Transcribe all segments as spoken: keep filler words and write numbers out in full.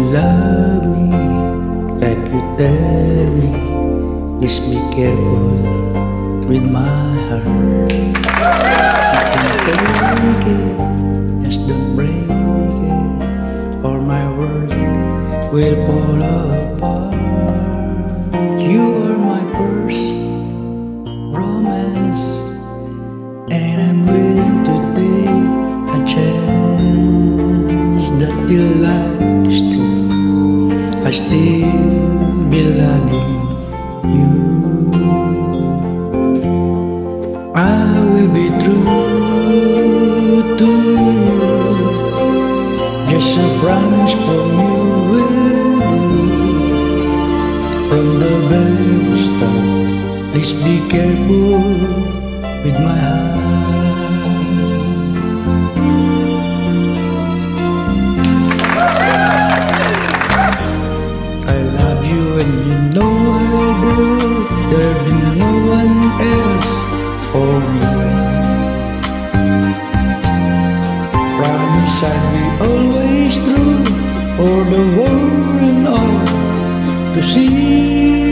love me like you tell me, please be careful with my heart. You can take it, just don't break it, or my world will fall apart. You are my first romance, and I'm willing to take a chance that till life is true, I still be loving you. I will be true to you, just a promise from you will do. From the very start, please be careful with my heart. I love you and you know I do. There'll be no one else for me. Promise I'll be always true for the world and all to see.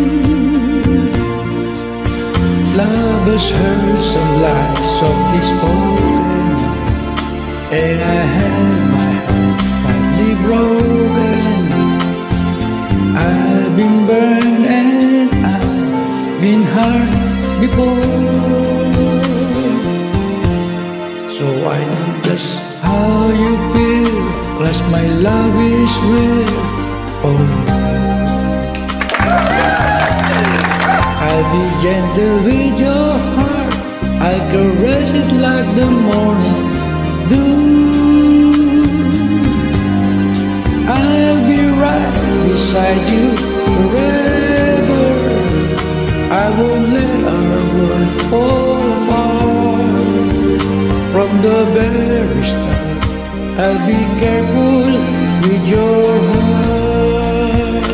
Love has heard some lies softly spoken, and I have my heart badly broken. I've been burned and I've been hurt before, so I know just how you feel, 'cause my love is real. Oh, I'll be gentle with your heart, I'll caress it like the morning dew. I'll be right beside you forever, I won't let our world fall apart. From the very start, I'll be careful with your heart.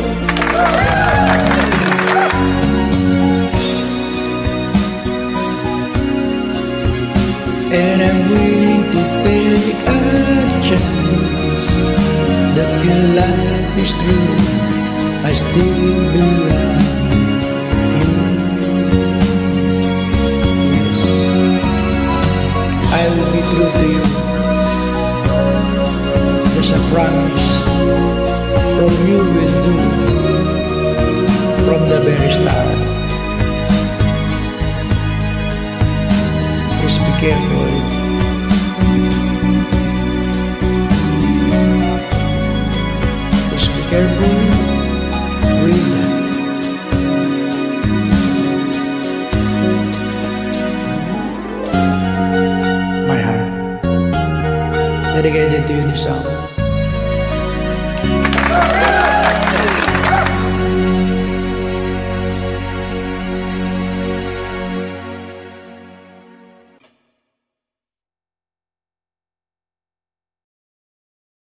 And I'm willing to take a chance that your life is true, I still belong you. Yes, I will be true to you, just a promise from you will do. From the very start, please be careful. Please be careful with my heart. Dedicated to you this song.